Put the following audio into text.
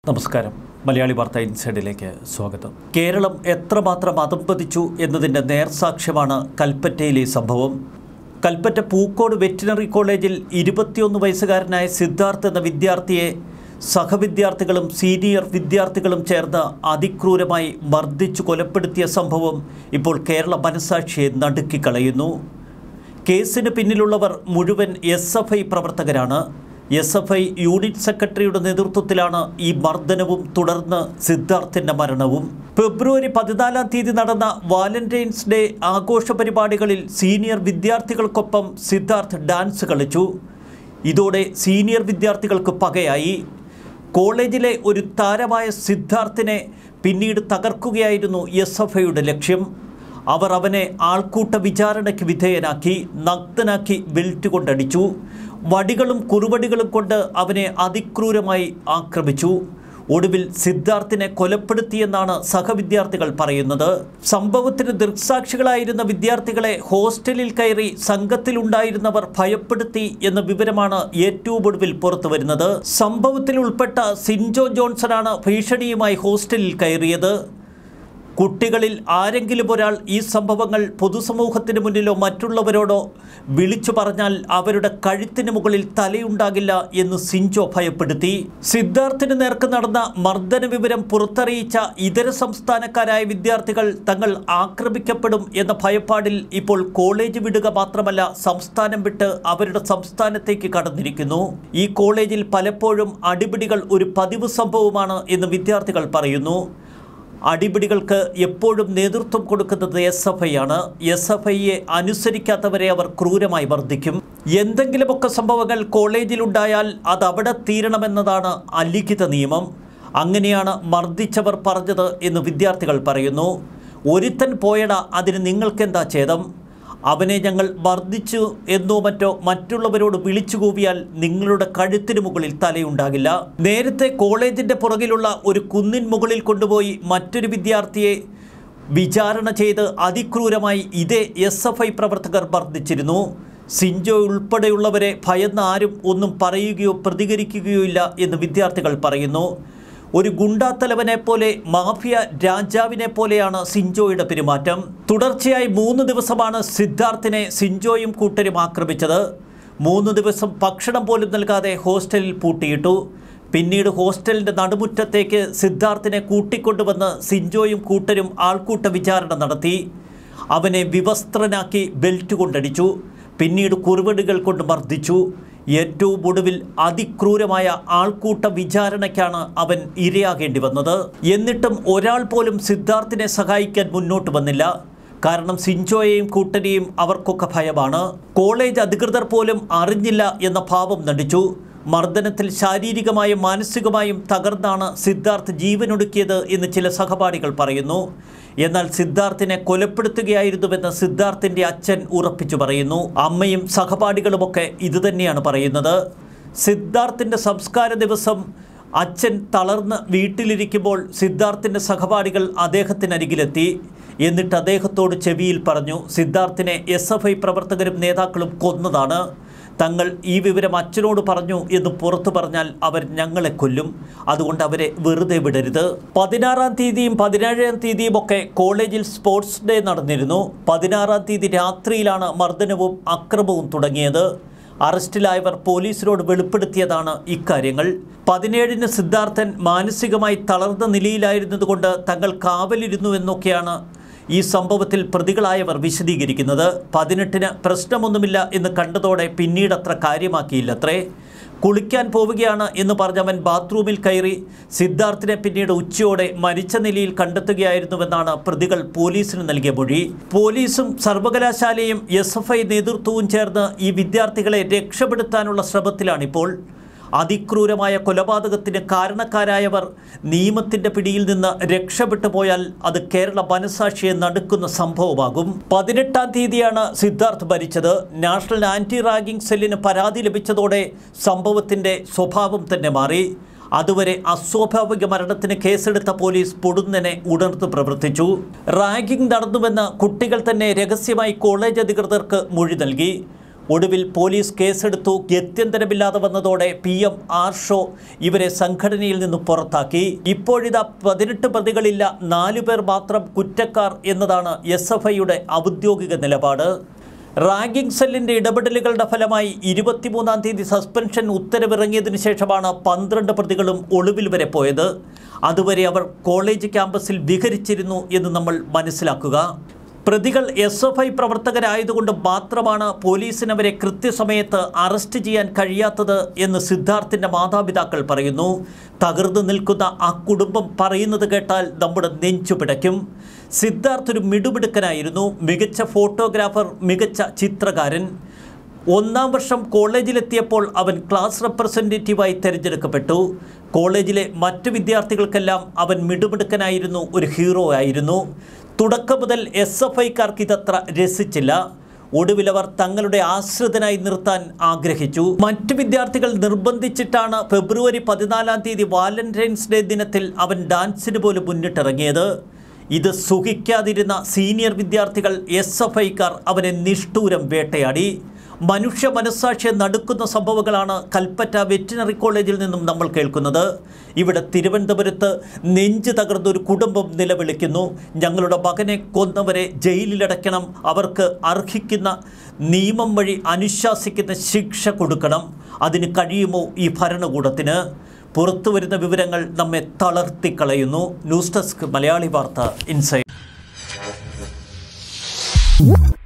നമസ്കാരം. മലയാളി വാർത്ത ഇൻസൈഡിലേക്ക് സ്വാഗതം. കേരളം എത്രമാത്രം അധംപതിച്ചു എന്നതിൻ്റെ നേർസാക്ഷ്യമാണ് കൽപ്പറ്റയിലെ സംഭവം. കൽപ്പറ്റ പൂക്കോട് വെറ്റിനറി കോളേജിൽ 21 വയസ്സുകാരനായ സിദ്ധാർത്ഥ് എന്ന വിദ്യാർത്ഥിയെ സഹവിദ്യാർത്ഥികളും സീനിയർ വിദ്യാർത്ഥികളും ചേർന്ന് അതിക്രൂരമായി മർദ്ദിച്ചു കൊലപ്പെടുത്തിയ സംഭവം ഇപ്പോൾ കേരള മനസാക്ഷിയെ നടുക്കിക്കളയുന്നു. കേസിന് പിന്നിലുള്ളവർ മുഴുവൻ SFI പ്രവർത്തകരാണ്. SFI യൂണിറ്റ് സെക്രട്ടറിയുടെ നേതൃത്വത്തിലാണ് ഈ മർദ്ദനവും തുടർന്ന് സിദ്ധാർത്ഥിൻ്റെ മരണവും. ഫെബ്രുവരി 14 നടന്ന വാലന്റൈൻസ് ഡേ ആഘോഷ പരിപാടികളിൽ സീനിയർ വിദ്യാർത്ഥികൾക്കൊപ്പം സിദ്ധാർത്ഥ് ഡാൻസ് കളിച്ചു. ഇതോടെ സീനിയർ വിദ്യാർത്ഥികൾക്ക് പകയായി. കോളേജിലെ ഒരു താരമായ സിദ്ധാർത്ഥിനെ പിന്നീട് തകർക്കുകയായിരുന്നു SFIയുടെ ലക്ഷ്യം. അവർ അവനെ ആൾക്കൂട്ട വിചാരണയ്ക്ക് വിധേയനാക്കി, നഗ്നനാക്കി ബെൽറ്റ് കൊണ്ടടിച്ചു. വടികളും കുറുവടികളും കൊണ്ട് അവനെ അതിക്രൂരമായി ആക്രമിച്ചു. ഒടുവിൽ സിദ്ധാർത്ഥിനെ കൊലപ്പെടുത്തിയെന്നാണ് സഹവിദ്യാർത്ഥികൾ പറയുന്നത്. സംഭവത്തിന് ദൃക്സാക്ഷികളായിരുന്ന വിദ്യാർത്ഥികളെ ഹോസ്റ്റലിൽ കയറി സംഘത്തിലുണ്ടായിരുന്നവർ ഭയപ്പെടുത്തി എന്ന വിവരമാണ് ഏറ്റവും ഒടുവിൽ പുറത്തുവരുന്നത്. സംഭവത്തിൽ ഉൾപ്പെട്ട സിൻജോ ജോൺസനാണ് ഭീഷണിയുമായി ഹോസ്റ്റലിൽ കയറിയത്. കുട്ടികളിൽ ആരെങ്കിലും ഒരാൾ ഈ സംഭവങ്ങൾ പൊതുസമൂഹത്തിന് മുന്നിലോ മറ്റുള്ളവരോടോ വിളിച്ചു പറഞ്ഞാൽ അവരുടെ കഴുത്തിന് മുകളിൽ തലയുണ്ടാകില്ല എന്ന് സിൻജോ ഭയപ്പെടുത്തി. സിദ്ധാർത്ഥിന് നേർക്ക് നടന്ന മർദ്ദന വിവരം പുറത്തറിയിച്ച ഇതര സംസ്ഥാനക്കാരായ വിദ്യാർത്ഥികൾ തങ്ങൾ ആക്രമിക്കപ്പെടും എന്ന ഭയപ്പാടിൽ ഇപ്പോൾ കോളേജ് വിടുക മാത്രമല്ല, സംസ്ഥാനം വിട്ട് അവരുടെ സംസ്ഥാനത്തേക്ക് കടന്നിരിക്കുന്നു. ഈ കോളേജിൽ പലപ്പോഴും അടിപിടികൾ ഒരു പതിവ് സംഭവമാണ് എന്ന് വിദ്യാർത്ഥികൾ പറയുന്നു. അടിപിടികൾക്ക് എപ്പോഴും നേതൃത്വം കൊടുക്കുന്നത് SFI ആണ്. SFIയെ അനുസരിക്കാത്തവരെ അവർ ക്രൂരമായി മർദ്ദിക്കും. എന്തെങ്കിലുമൊക്കെ സംഭവങ്ങൾ കോളേജിലുണ്ടായാൽ അത് അവിടെ തീരണമെന്നതാണ് അലിഖിത നിയമം. അങ്ങനെയാണ് മർദ്ദിച്ചവർ പറഞ്ഞത് എന്ന് വിദ്യാർത്ഥികൾ പറയുന്നു. ഒരുത്തൻ പോയടാ, അതിന് നിങ്ങൾക്കെന്താ ഛേദം? അവനെ ഞങ്ങൾ മർദ്ദിച്ചു എന്നോ മറ്റോ മറ്റുള്ളവരോട് വിളിച്ചു കൂവിയാൽ നിങ്ങളുടെ കഴുത്തിന് മുകളിൽ തലയുണ്ടാകില്ല. നേരത്തെ കോളേജിൻ്റെ പുറകിലുള്ള ഒരു കുന്നിൻ മുകളിൽ കൊണ്ടുപോയി മറ്റൊരു വിദ്യാർത്ഥിയെ വിചാരണ ചെയ്ത് അതിക്രൂരമായി ഇതേ SFI പ്രവർത്തകർ മർദ്ദിച്ചിരുന്നു. സിൻജോ ഉൾപ്പെടെയുള്ളവരെ ഭയന്ന് ആരും ഒന്നും പറയുകയോ പ്രതികരിക്കുകയോ ഇല്ല എന്ന് വിദ്യാർത്ഥികൾ പറയുന്നു. ഒരു ഗുണ്ടാത്തലവനെ പോലെ, മാഫിയ രാജാവിനെ പോലെയാണ് സിൻജോയുടെ പെരുമാറ്റം. തുടർച്ചയായി 3 ദിവസമാണ് സിദ്ധാർത്ഥിനെ സിൻജോയും കൂട്ടരും ആക്രമിച്ചത്. 3 ദിവസം ഭക്ഷണം പോലും നൽകാതെ ഹോസ്റ്റലിൽ പൂട്ടിയിട്ടു. പിന്നീട് ഹോസ്റ്റലിൻ്റെ നടുമുറ്റത്തേക്ക് സിദ്ധാർത്ഥിനെ കൂട്ടിക്കൊണ്ടുവന്ന് സിൻജോയും കൂട്ടരും ആൾക്കൂട്ട വിചാരണ നടത്തി. അവനെ വിവസ്ത്രനാക്കി ബെൽറ്റ് കൊണ്ടടിച്ചു. പിന്നീട് കുറുവടികൾ കൊണ്ട് മർദ്ദിച്ചു. ഏറ്റവും ഒടുവിൽ അതിക്രൂരമായ ആൾക്കൂട്ട വിചാരണയ്ക്കാണ് അവൻ ഇരയാകേണ്ടി വന്നത്. എന്നിട്ടും ഒരാൾ പോലും സിദ്ധാർത്ഥിനെ സഹായിക്കാൻ മുന്നോട്ട് വന്നില്ല. കാരണം സിൻജോയെയും കൂട്ടരെയും അവർക്കൊക്കെ ഭയമാണ്. കോളേജ് അധികൃതർ പോലും അറിഞ്ഞില്ല എന്ന ഭാവം നടിച്ചു. മർദ്ദനത്തിൽ ശാരീരികമായും മാനസികമായും തകർന്നാണ് സിദ്ധാർത്ഥ് ജീവനൊടുക്കിയത് എന്ന് ചില സഹപാഠികൾ പറയുന്നു. എന്നാൽ സിദ്ധാർത്ഥിനെ കൊലപ്പെടുത്തുകയായിരുന്നുവെന്ന് സിദ്ധാർത്ഥിൻ്റെ അച്ഛൻ ഉറപ്പിച്ചു പറയുന്നു. അമ്മയും സഹപാഠികളുമൊക്കെ ഇതുതന്നെയാണ് പറയുന്നത്. സിദ്ധാർത്ഥിൻ്റെ സംസ്കാര ദിവസം അച്ഛൻ തളർന്ന് വീട്ടിലിരിക്കുമ്പോൾ സിദ്ധാർത്ഥിൻ്റെ സഹപാഠികൾ അദ്ദേഹത്തിനരികിലെത്തി. എന്നിട്ട് അദ്ദേഹത്തോട് ചെവിയിൽ പറഞ്ഞു, സിദ്ധാർത്ഥിനെ SFI പ്രവർത്തകരും നേതാക്കളും കൊന്നതാണ്. തങ്ങൾ ഈ വിവരം അച്ഛനോട് പറഞ്ഞു എന്ന് പുറത്തു പറഞ്ഞാൽ അവർ ഞങ്ങളെ കൊല്ലും. അതുകൊണ്ട് അവരെ വെറുതെ വിടരുത്. 16-ാം തീയതിയും 17-ാം തീയതിയും ഒക്കെ കോളേജിൽ സ്പോർട്സ് ഡേ നടന്നിരുന്നു. 16-ാം തീയതി രാത്രിയിലാണ് മർദ്ദനവും അക്രമവും തുടങ്ങിയത്. അറസ്റ്റിലായവർ പോലീസിനോട് വെളിപ്പെടുത്തിയതാണ് ഇക്കാര്യങ്ങൾ. 17-ന് സിദ്ധാർത്ഥൻ മാനസികമായി തളർന്ന നിലയിലായിരുന്നതുകൊണ്ട് തങ്ങൾ കാവലിരുന്നു എന്നൊക്കെയാണ് ഈ സംഭവത്തിൽ പ്രതികളായവർ വിശദീകരിക്കുന്നത്. 18-ന് പ്രശ്നമൊന്നുമില്ല എന്ന് കണ്ടതോടെ പിന്നീട് അത്ര കാര്യമാക്കിയില്ലത്രേ. കുളിക്കാൻ പോവുകയാണ് എന്ന് പറഞ്ഞവൻ ബാത്റൂമിൽ കയറി സിദ്ധാർത്ഥിനെ പിന്നീട് ഉച്ചയോടെ മരിച്ച നിലയിൽ കണ്ടെത്തുകയായിരുന്നുവെന്നാണ് പ്രതികൾ പോലീസിന് നൽകിയ മൊഴി. പോലീസും സർവകലാശാലയും SFI നേതൃത്വവും ചേർന്ന് ഈ വിദ്യാർത്ഥികളെ രക്ഷപ്പെടുത്താനുള്ള ശ്രമത്തിലാണിപ്പോൾ. അതിക്രൂരമായ കൊലപാതകത്തിന് കാരണക്കാരായവർ നിയമത്തിൻ്റെ പിടിയിൽ നിന്ന് രക്ഷപ്പെട്ടു പോയാൽ അത് കേരള മനസാക്ഷിയെ നടുക്കുന്ന സംഭവമാകും. 18-ാം തീയതിയാണ് സിദ്ധാർത്ഥ് മരിച്ചത്. നാഷണൽ ആൻറ്റി റാഗിംഗ് സെല്ലിന് പരാതി ലഭിച്ചതോടെ സംഭവത്തിൻ്റെ സ്വഭാവം തന്നെ മാറി. അതുവരെ അസ്വാഭാവിക മരണത്തിന് കേസെടുത്ത പോലീസ് പൊടുന്നനെ ഉണർന്നു പ്രവർത്തിച്ചു. റാഗിംഗ് നടന്നുവെന്ന് കുട്ടികൾ തന്നെ രഹസ്യമായി കോളേജ് അധികൃതർക്ക് മൊഴി നൽകി. ഒടുവിൽ പോലീസ് കേസെടുത്തു. ഗത്യന്തരമില്ലാതെ വന്നതോടെ PM ആർഷോ ഇവരെ സംഘടനയിൽ നിന്ന് പുറത്താക്കി. ഇപ്പോഴിതാ 18 പ്രതികളില്ല, 4 പേർ മാത്രം കുറ്റക്കാർ എന്നതാണ് SFIയുടെ ഔദ്യോഗിക നിലപാട്. റാങ്കിംഗ് സെല്ലിൻ്റെ ഇടപെടലുകളുടെ ഫലമായി 23-ാം തീയതി സസ്പെൻഷൻ ഉത്തരവിറങ്ങിയതിനു ശേഷമാണ് 12 പ്രതികളും ഒളിവിൽ വരെ പോയത്. അതുവരെ അവർ കോളേജ് ക്യാമ്പസിൽ വിഹരിച്ചിരുന്നു എന്ന് നമ്മൾ മനസ്സിലാക്കുക. പ്രതികൾ SFI പ്രവർത്തകരായതുകൊണ്ട് മാത്രമാണ് പോലീസിന് അവരെ കൃത്യസമയത്ത് അറസ്റ്റ് ചെയ്യാൻ കഴിയാത്തത് എന്ന് സിദ്ധാർത്ഥിൻ്റെ മാതാപിതാക്കൾ പറയുന്നു. തകർന്നു നിൽക്കുന്ന ആ കുടുംബം പറയുന്നത് കേട്ടാൽ നമ്മുടെ നെഞ്ചു പിടയ്ക്കും. സിദ്ധാർത്ഥ് ഒരു മിടുമിടുക്കനായിരുന്നു, മികച്ച ഫോട്ടോഗ്രാഫർ, മികച്ച ചിത്രകാരൻ. 1-ാം വർഷം കോളേജിലെത്തിയപ്പോൾ അവൻ ക്ലാസ് റെപ്രസെൻറ്റേറ്റീവായി തിരഞ്ഞെടുക്കപ്പെട്ടു. കോളേജിലെ മറ്റു വിദ്യാർത്ഥികൾക്കെല്ലാം അവൻ മിടുമിടുക്കനായിരുന്നു, ഒരു ഹീറോ ആയിരുന്നു. തുടക്കം മുതൽ SFIക്കാർക്ക് ഇതത്ര രസിച്ചില്ല. ഒടുവിലവർ തങ്ങളുടെ ആശ്രിതനായി നിർത്താൻ ആഗ്രഹിച്ചു. മറ്റു വിദ്യാർത്ഥികൾ നിർബന്ധിച്ചിട്ടാണ് ഫെബ്രുവരി 14-ാം തീയതി വാലന്റൈൻസ് ഡേ ദിനത്തിൽ അവൻ ഡാൻസിന് പോലും മുന്നിട്ടിറങ്ങിയത്. ഇത് സുഖിക്കാതിരുന്ന സീനിയർ വിദ്യാർത്ഥികൾ SFIക്കാർ അവനെ നിഷ്ഠൂരം വേട്ടയാടി. മനുഷ്യ മനസ്സാക്ഷിയെ നടുക്കുന്ന സംഭവങ്ങളാണ് കൽപ്പറ്റ വെറ്റിനറി കോളേജിൽ നിന്നും നമ്മൾ കേൾക്കുന്നത്. ഇവിടെ തിരുവനന്തപുരത്ത് നെഞ്ച് തകർന്നൊരു കുടുംബം നിലവിളിക്കുന്നു. ഞങ്ങളുടെ മകനെ കൊന്നവരെ ജയിലിലടയ്ക്കണം, അവർക്ക് അർഹിക്കുന്ന നിയമം വഴി അനുശാസിക്കുന്ന ശിക്ഷ കൊടുക്കണം. അതിന് കഴിയുമോ ഈ ഭരണകൂടത്തിന്? പുറത്തു വരുന്ന വിവരങ്ങൾ നമ്മെ തളർത്തിക്കളയുന്നു. ന്യൂസ് ഡെസ്ക് മലയാളി വാർത്ത ഇൻസൈഡ്.